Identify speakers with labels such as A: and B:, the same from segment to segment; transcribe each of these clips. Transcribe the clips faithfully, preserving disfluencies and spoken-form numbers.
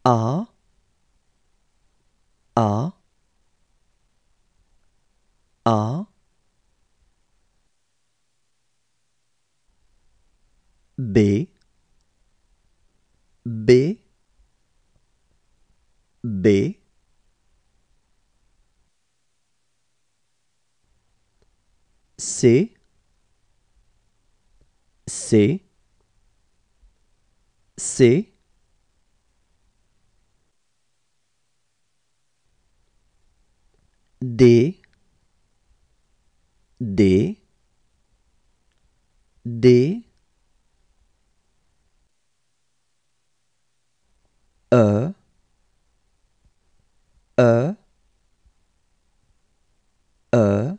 A: A, A, A, B, B, B, C, C, C, D, D, D, E, E, E,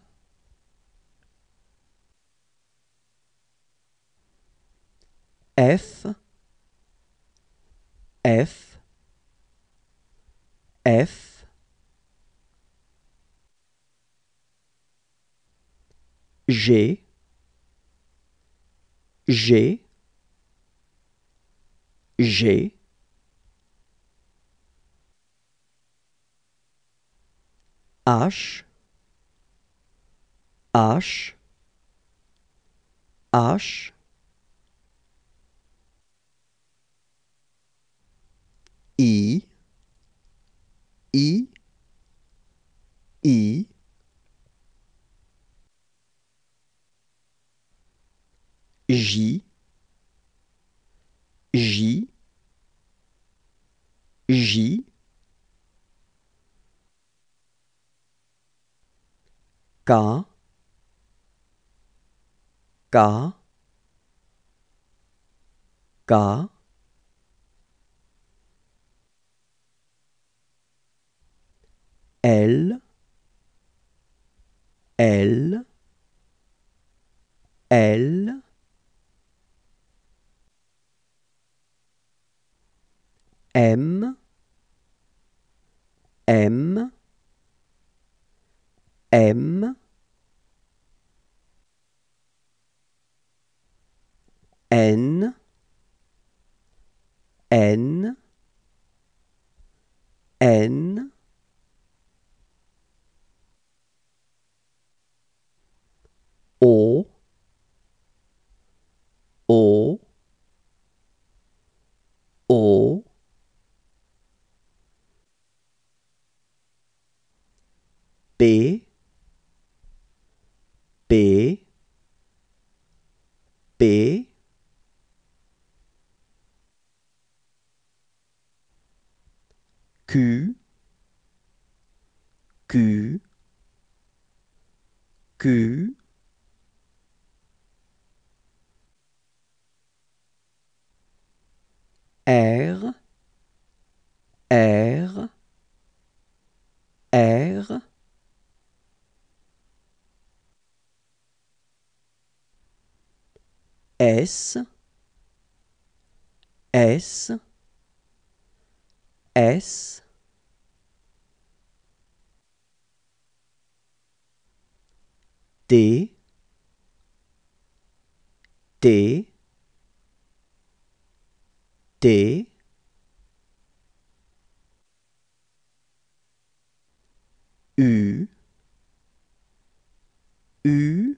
A: F, F, F, G, G, G, H, H, H, I, I, I, J, J, J, K, K, K, L, L, L, M, M, M, N, N, N, O, O, O, P, P, P, Q, Q, Q, R, R, R, S, S, S, T, T, T, U, U,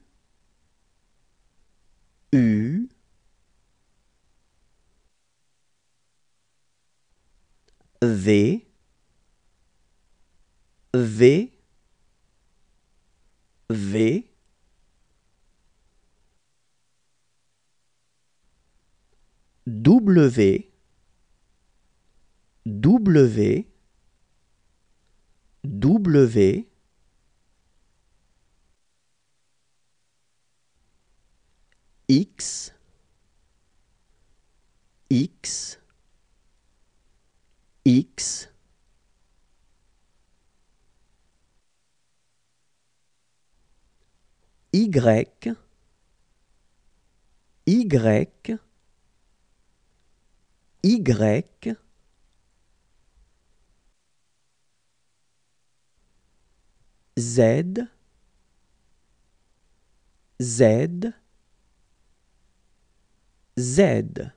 A: U, V, V, V, W, W, W, X, X, X, Y, Y, Y, Z, Z, Z.